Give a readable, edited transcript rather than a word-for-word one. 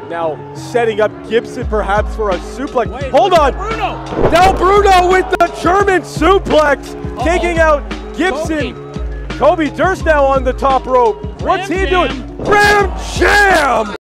Now setting up Gibson perhaps for a suplex. Wait, hold on. Bruno. Now Bruno with the German suplex, kicking out Gibson. Kobe Durst now on the top rope. What's he doing? Ram Jam!